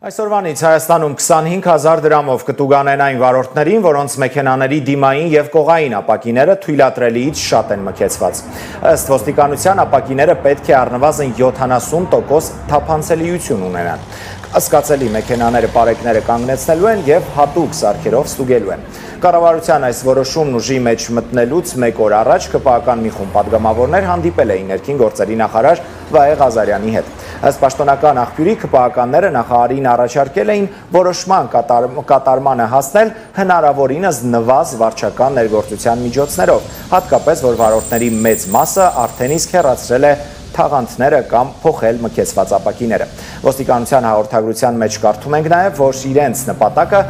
Այսօրվանից Հայաստանում 25,000 դրամով կտուգանեն այն վարորդներին, որոնց մեքենաների դիմային և կողային ապակիները թույլատրելիից շատ են մգեցված։ Ըստ ոստիկանության ապակիները պետք է առնվազն 70% թափանցելիություն ունենան։ Կասկածելի մեքենաները պարեկները կանգնեցնելու են և հատուկ սարքերով ստուգելու են։ Կառավարության այս որոշումն ուժի մեջ մտնելուց մեկ օր առաջ ԿՊԱ-ական մի խումբ պատգամավորներ հանդիպել էին ներքին գործերի նախարար Հազարյանի հետ։ Ըստ պաշտոնական աղբյուրի ԿՊԱ-ականները նախարարին առաջարկել էին որոշման կատարմանը հասնել հնարավորինս նվազ վարչական ներգործության միջոցներով, հատկապես որ վարորդների մեծ մասը արդեն իսկ հեռացրել է թաղանթները կամ փոխել մգեցված ապակիները։ Ոստիկանության հաղորդագրության մեջ կարդում ենք նաև, որ իրենց նպատակը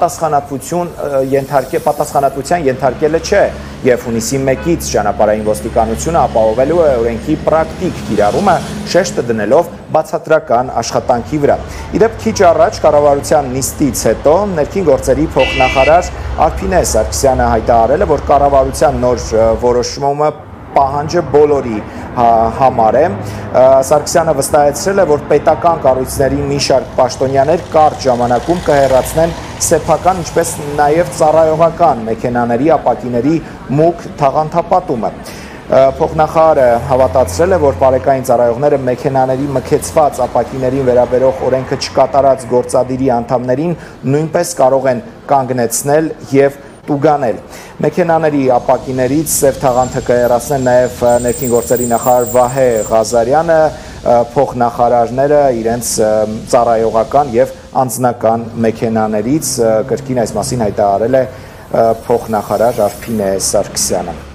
պատասխանատվության ենթարկելը չէ և հունիսի 1-ից ճանապարհային ոստիկանությունը ապահովելու է օրենքի պրակտիկ կիրառումը, շեշտը դնելով բացատրական աշխատանքի վրա։ Իդեպ քիչ առաջ կառավարության նիստից հետո ներքին գործերի փոխնախարար Սարգսյանը հայտարարել է, որ կառավարության նոր որոշումը պահանջը բոլորի համար է։ Սարգսյանը վստահեցրել է, որ պետական կառույցների մի շարք պաշտոնյաներ կարճ ժամանակում կհեռացնեն սեփական, ինչպես նաև ծառայողական մեքենաների ապակիների մուգ թաղանթապատումը։ Փոխնախարարը հավատացրել է, որ պարեկային ծառայողները մեքենաների մգեցված ապակիներին վերաբերող օրենքը չկատարած գործադիրի անդամներին նույնպես կարող են կանգնեցնել և տուգանել։ Մեքենաների ապակիներից սև թաղանթը կհեռացնեն նաև ներքին գործերի նախարար Հազարյանը, փոխնախարարները իրենց ծառայողական և անձնական մեքենաներից, կրկին այս մասին հայտարարել է փոխնախարար Սարգսյանը։